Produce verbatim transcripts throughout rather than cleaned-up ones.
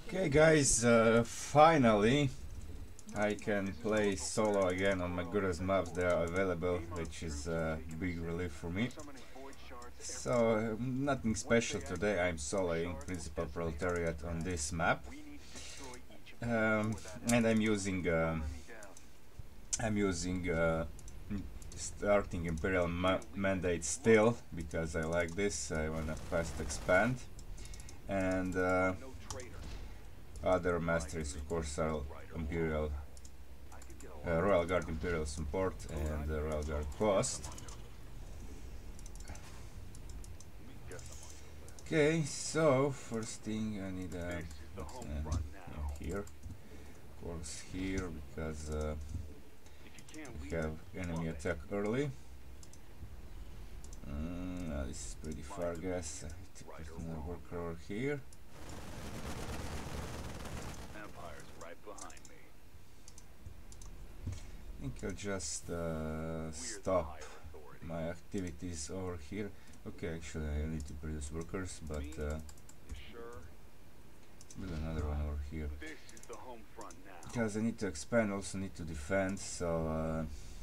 Okay guys, uh, finally I can play solo again on Magura's maps. They are available, which is a big relief for me. So, uh, nothing special today. I'm soloing Principal Proletariat on this map. Um, and I'm using um, I'm using uh, starting Imperial ma mandate still because I like this. I wanna fast expand, and uh, other masteries of course are Imperial uh, Royal Guard Imperial Support and uh, Royal Guard Cost. Okay, so first thing I need a uh, uh, here, of course here, because uh, we have enemy attack early. Mm, no, this is pretty far, guys. I have to put another worker over here. I think I'll just uh, stop my activities over here. Okay, actually I need to produce workers, but uh, build another one over here. Because I need to expand, also need to defend, so uh,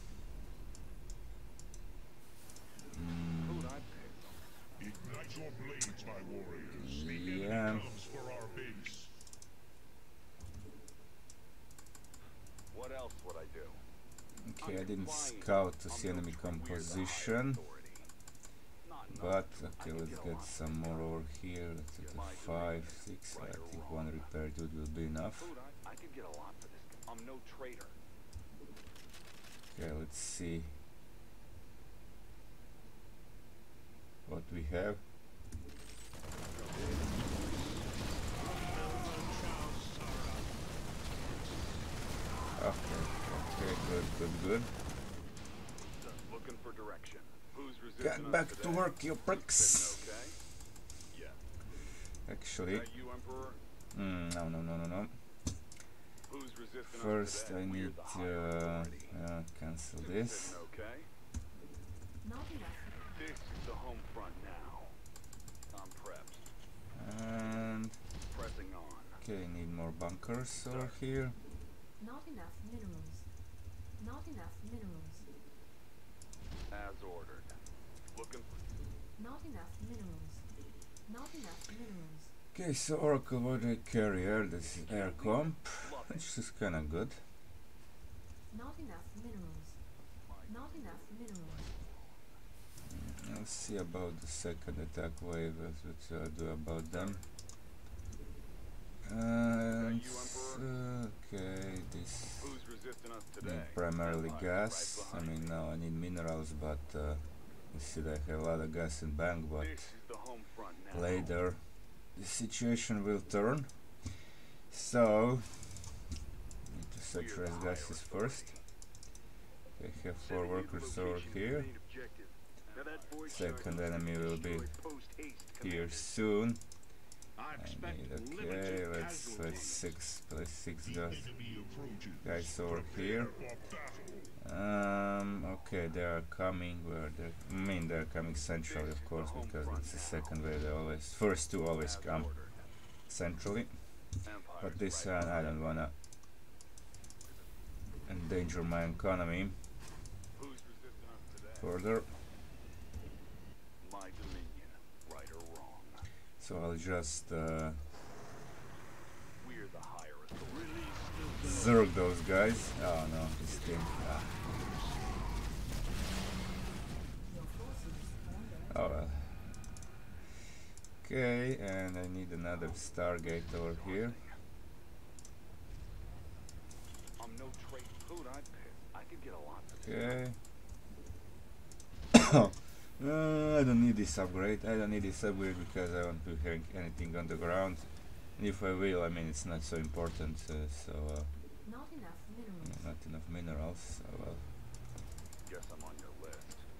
mm, yeah. What else would I do? Okay, I didn't scout to see enemy composition, but okay, let's get some more over here. Let's get a five, six. I think one repair dude will be enough. I could get a lot for this. I'm no traitor. Okay, let's see what we have. Okay, okay, good, good, good. Looking for direction. Who's Get back to work, you pricks. Okay? Yeah. Actually, You, Emperor? mm, no, no, no, no, no. Who's resisting First, us I today? need to uh, uh, cancel this. Okay? Not enough. This is the home front now. I'm prepped. And Pressing on. okay, need more bunkers over here. Not enough minerals. Not enough minerals. As ordered. Looking for Not enough minerals. Not enough minerals. Okay, so Oracle Water Carrier, this is air comp, which is kinda good. Not enough minerals. Not enough minerals. Mm, let's see about the second attack wave, what to do about them. And uh, okay, this who's resisting us today? need primarily gas. I mean, now I need minerals, but uh, you see that I have a lot of gas in bank, but This is the home front now. later the situation will turn. So need to saturated gases first. I have four workers over here. Second enemy will be here soon. I need, okay, let's let's six plus six guys guys over here. Um okay, they are coming where they I mean they're coming centrally, of course, because it's the second wave. They always first two always come centrally. But this one I don't wanna endanger my economy further. My dominion, right or wrong. So I'll just uh, We're the higher authority. zerg those guys. Oh no, this thing. Ah. Oh well. Okay, and I need another Stargate over here. I'm no trade food. I'd pick. I could get a lot for this. Okay. uh, I don't need this upgrade. I don't need this upgrade because I won't be hearing anything on the ground. And if I will, I mean, it's not so important. Uh, so uh, Not enough minerals. not enough minerals. So well. Guess I'm on your list.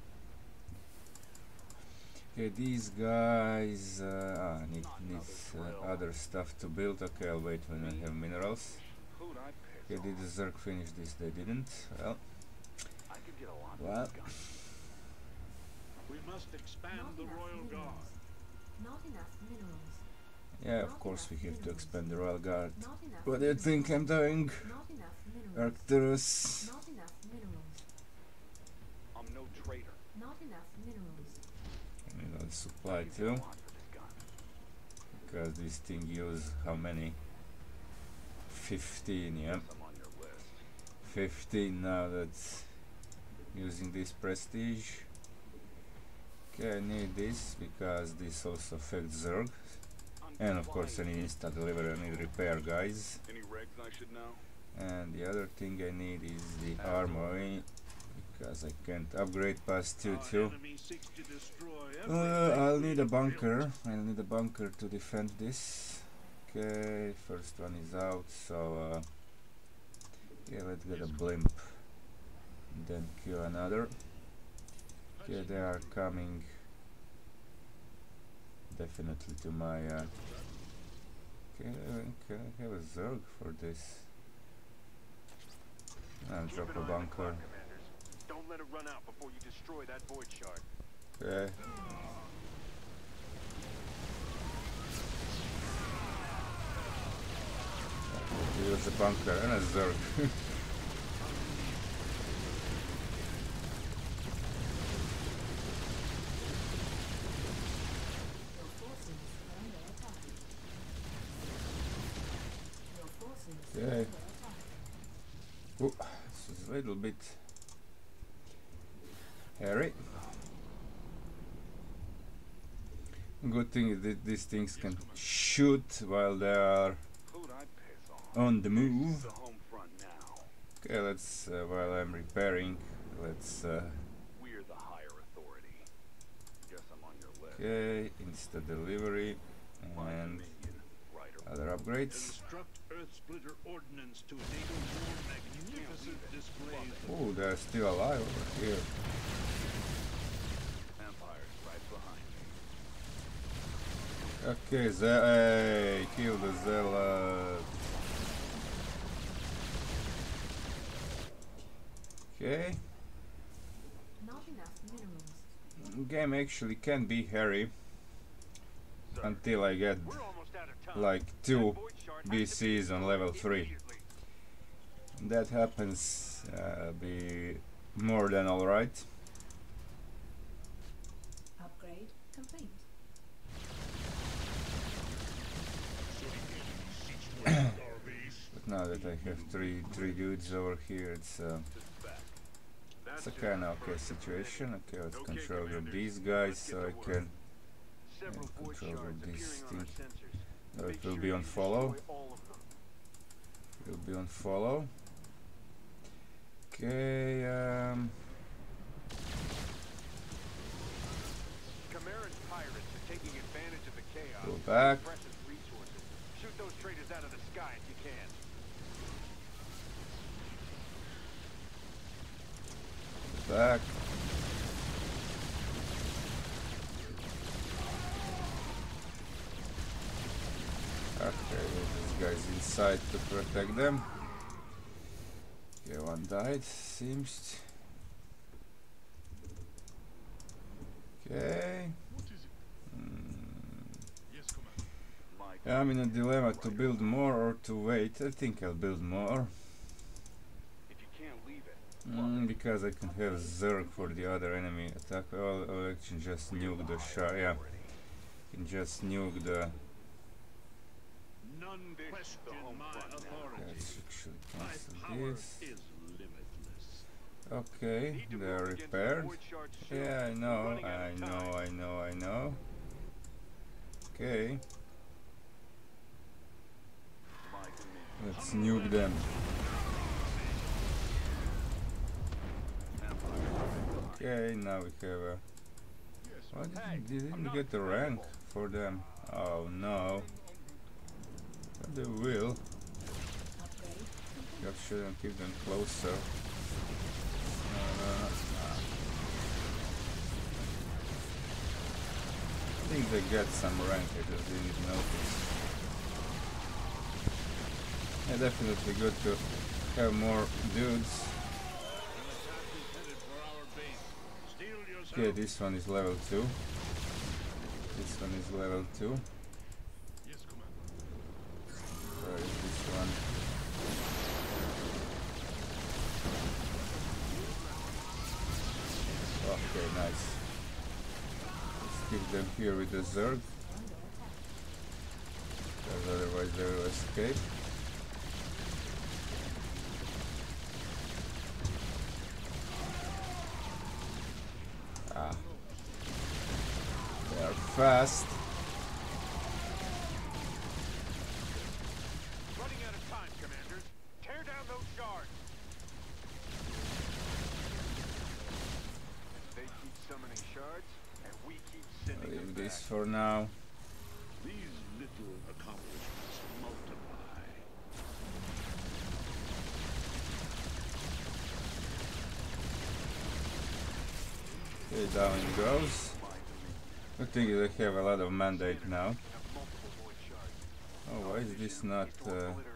Okay, these guys uh, ah, need needs uh, other stuff to build. Okay, I'll wait when I have minerals. Food I'd pick. Okay, did the Zerg finish this? They didn't. Well, I could get a lot well. for this gun. We must expand Not the enough Royal minerals. Guard. Not enough minerals. Yeah, of course we have to expand the Royal Guard. Not enough What do you think I'm doing? Not enough minerals. Arcturus. Not enough minerals. I'm no traitor. Not enough minerals. I need all the supply You too, want for this gun. because this thing use how many? fifteen, yeah. Guess I'm on your list. fifteen now, that's using this prestige. Okay, I need this because this also affects Zerg. I'm And of course I flying. need instant delivery, I need repair guys. Any regs I should know? And the other thing I need is the armory, because I can't upgrade past two two. Uh, I'll need a bunker, I'll need a bunker to defend this. Okay, first one is out, so uh, yeah, let's get a blimp and then kill another. Okay, they are coming definitely to my uh, okay, can I have a Zerg for this? I'll drop a bunker. Don't let it run out before you destroy that void shard. Okay. Use a bunker and a Zerg. Your forces are under attack. Your forces are Okay. under attack. Ooh, this is a little bit hairy. Good thing is that these things can shoot while they are Who'd I piss on? on the move. The home front now. Okay, let's, uh, while I'm repairing, let's, uh, We're the higher authority. Guess I'm on your list. okay, insta delivery My and dominion, right or other upgrades. Construct Earth Splitter ordnance to enable more magnificent displays. Oh, they're still alive over here. Empire's right behind me. Okay, Ze- hey, kill the zealot. Okay, Not enough minerals. game actually can be hairy until I get We're almost out of time. like That two void shard B has to be Cs on level destroyed three. immediately. That happens, uh, be more than alright. Upgrade complete. But now that I have three three dudes over here, it's uh, Suspect. it's That's a just kind of okay first situation. Okay, let's Okay, control Commander. these guys Let's get so to I work. can. Several Yeah, void control shards this appearing on our thing. sensors. Uh, Make it will sure be on you follow. destroy all of them. It will be on follow. Okay. Um, Chimera's pirates are taking advantage of the chaos. Go and back. precious resources. Shoot those traitors out of the sky if you can. back. Okay, this guy's inside to protect them. Okay, one died, seems. Okay. Mm. My I'm in a dilemma to build more or to wait. I think I'll build more. If you can't leave it, Mm, because I can have Zerg for the other enemy attack. Or, or I can just nuke the shard. Yeah, can just nuke the. None question my authority. Let's actually My cancel power this. is limitless. Okay, need to they move are against the repaired. void shard soon. Yeah, I We're know, running out I of know, time. I know, I know. Okay, My dominion. let's nuke them. Okay, now we have a. Why did they didn't get a rank for them? Oh no. But they will. Upgrade complete. God shouldn't keep them closer. No, no, no. I think they get some rank, I just didn't notice. Yeah, definitely good to have more dudes. Headed for our base. Steel yourself. Okay, this one is level two. This one is level two. Yes, Nice. Let's keep them here with the Zerg, because otherwise they will escape. Ah. They are fast. Running out of time, commanders. Tear down those shards. They keep summoning shards, and we keep sending them Leave back. this for now. These little accomplishments multiply. Okay, down it goes. I think they have a lot of mandate now. Oh, why is this not... Uh,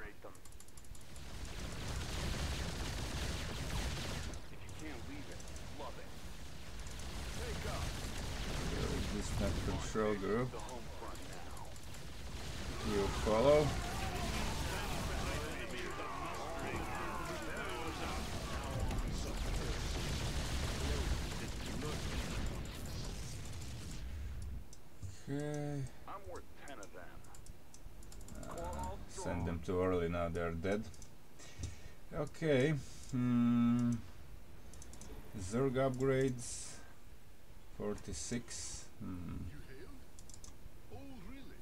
is this not control group? You follow? Okay. I'm worth ten of them. Uh, send them too early now, they're dead. Okay. Hmm. Zerg upgrades. forty-six. Hmm. You hailed? Oh, really?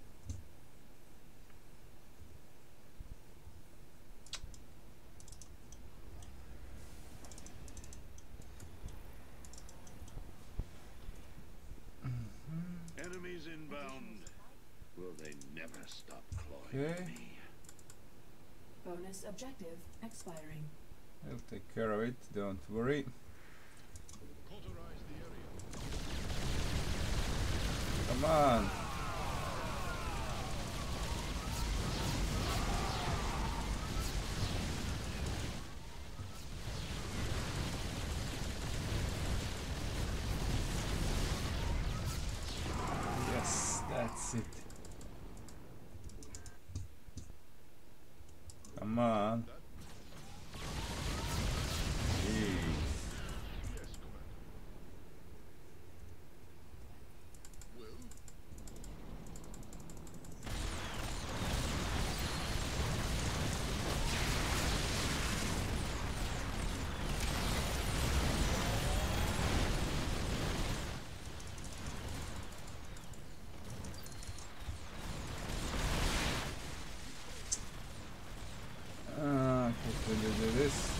Enemies inbound. Will they never stop clawing Okay. at me? Bonus objective expiring. I'll take care of it, don't worry. Cauterize the area. Come on! Yes, that's it. Come on. Jeez. Yes, Commander. Well, Uh, okay, do do this.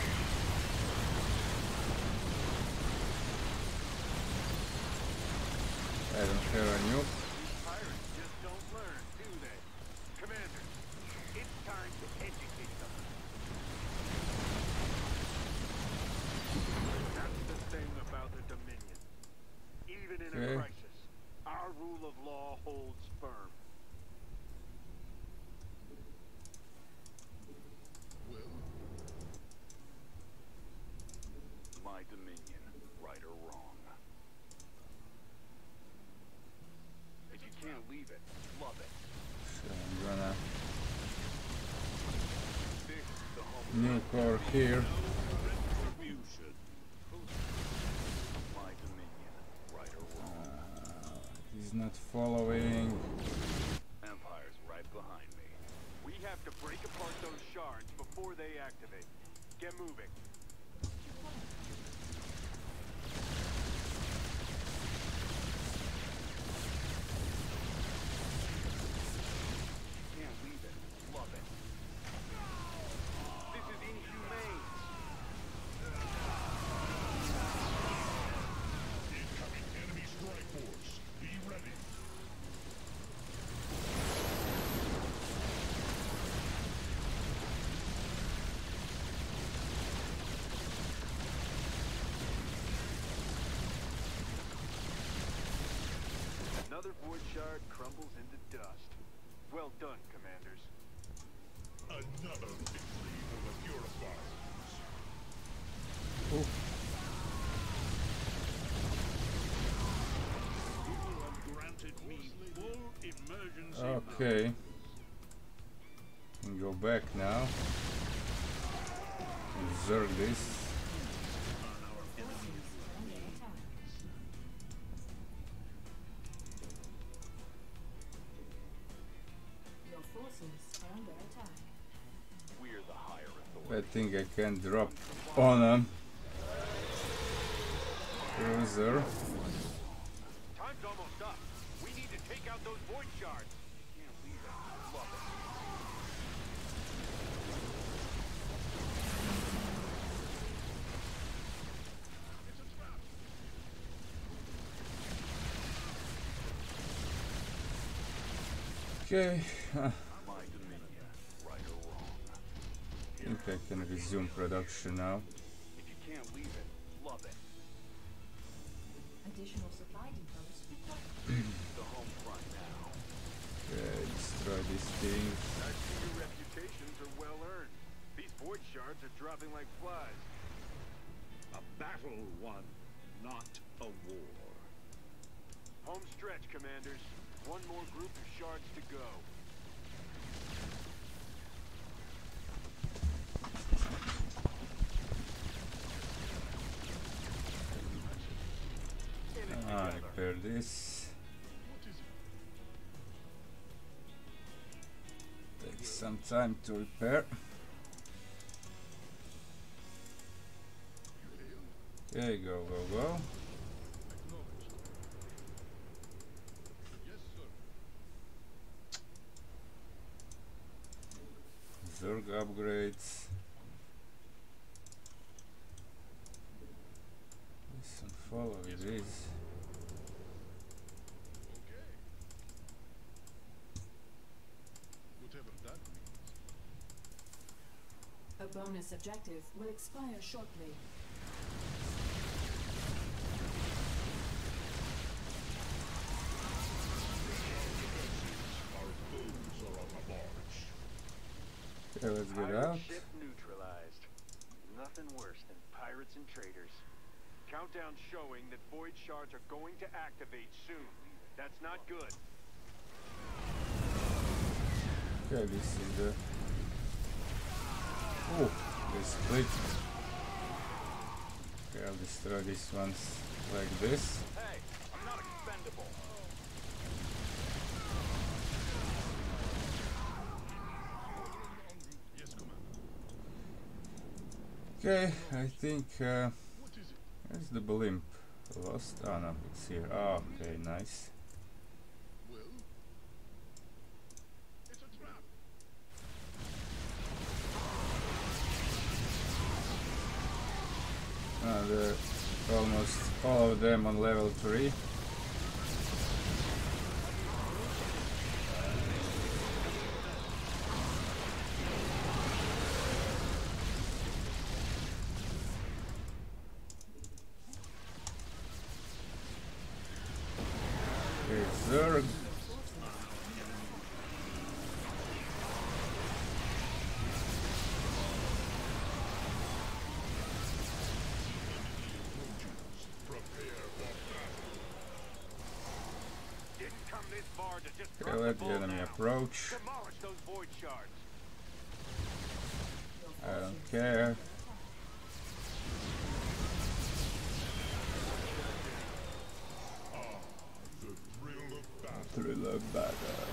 I don't have a nuke. These pirates just don't learn, do they? Commander, it's time to educate them. That's the thing about the Dominion. Even in Okay. a crisis, our rule of law holds firm. well, My Dominion, right or wrong. If you can't leave it, love it. So I'm gonna This is the home nuke over here. retribution. my Dominion, right or wrong. Uh, he's not following. Empire's right behind me. We have to break apart those shards before they activate. Get moving. Can't leave it. Love it. This is inhumane. Incoming enemy strike force. Be ready. Another void shard crumbles into dust. Well done, commanders. Another victory for the purifiers. Oof. You have granted me full emergency Okay. Can go back now. Zerg this. on our enemies. forces are under attack. We're the higher I authority. think I can drop on a cruiser. Time's almost up. We need to take out those void shards. Can't leave it. Love it. Okay, uh, My dominion, right or wrong. I think I can resume production now. If you can't leave it, love it. Additional supply depots required. The home front now. Okay, destroy this thing. I see your reputations are well earned. These void shards are dropping like flies. A battle won, not a war. Home stretch, commanders. One more group of shards to go. In it Ah, together. repair this. Takes some time to repair. Okay, go, go, go. Zerg upgrades. Listen, follow it is. Whatever that means. A bonus objective will expire shortly. Our foes are on the march. Okay, let's get Pirate out. ship neutralized. Nothing worse than pirates and traitors. Countdown showing that void shards are going to activate soon. That's not good. Okay, this is the. Oh, they split. Okay, I'll destroy these ones like this. Hey, I'm not expendable. Yes, Commander. Okay, I think. Uh, What is it? where's the blimp? Lost? Oh no, it's here. Oh, okay, nice. Well, it's a trap. Uh, the almost all of them on level three. Okay, Zerg. Didn't come this far to just Okay, drop let the the ball enemy now. approach. Demolish those void shards. I don't care. The thrill of battle. Thrill of battle.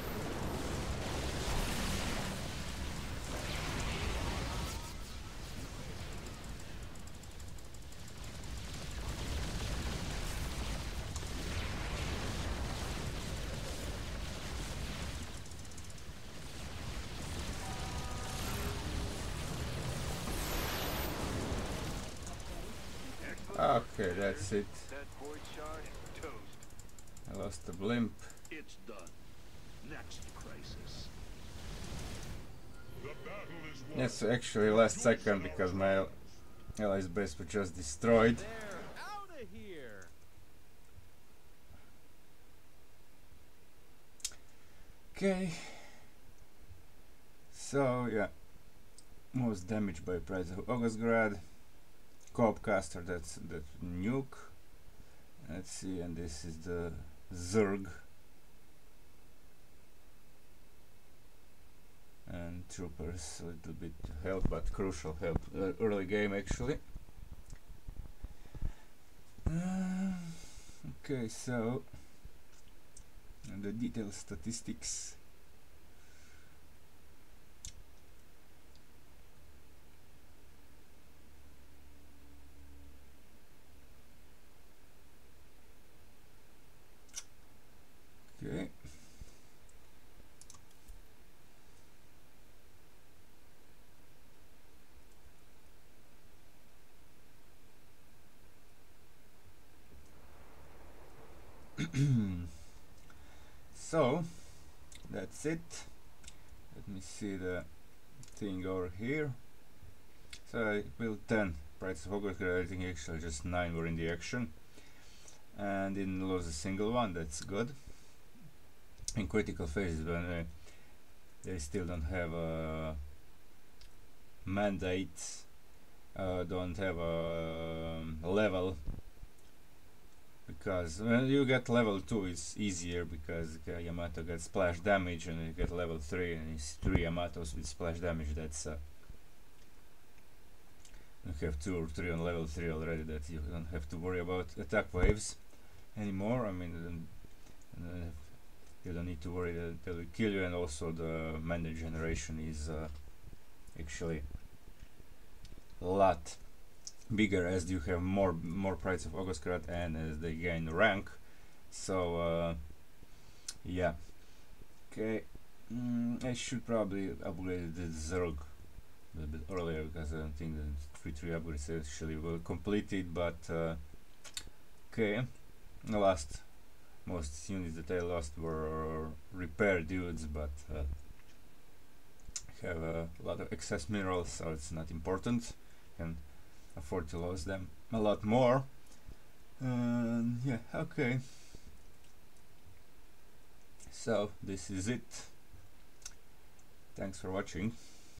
Okay, that's it. That void shard is toast. I lost the blimp. It's done. Next crisis. The battle is won. Yes, actually last second because my allies base was just destroyed. They're out of here. Okay. So yeah, most damage by price of Augustgrad. Co-op caster, that's that nuke. Let's see, and this is the Zerg. And troopers, a little bit help, but crucial help. Uh, early game actually. Uh, okay, so and the detailed statistics. So that's it. Let me see the thing over here. So I built ten Prides of August, I think actually just nine were in the action, and didn't lose a single one. That's good. In critical phases, when uh, they still don't have a mandate, uh, don't have a um, level, because when you get level two it's easier, because uh, Yamato gets splash damage, and you get level three and it's three Yamatos with splash damage. That's uh, you have two or three on level three already, that you don't have to worry about attack waves anymore. I mean, then, uh, you don't need to worry that they will kill you, and also the mandate generation is uh, actually a lot bigger as you have more more Prides of August and as they gain rank. So uh, yeah, okay. mm, I should probably upgrade the Zerg a little bit earlier, because I don't think the three three upgrades actually will complete it, but uh, okay. The last most units that I lost were repair dudes, but uh, have a lot of excess minerals, so it's not important. Can afford to lose them a lot more. And yeah, okay. So this is it. Thanks for watching.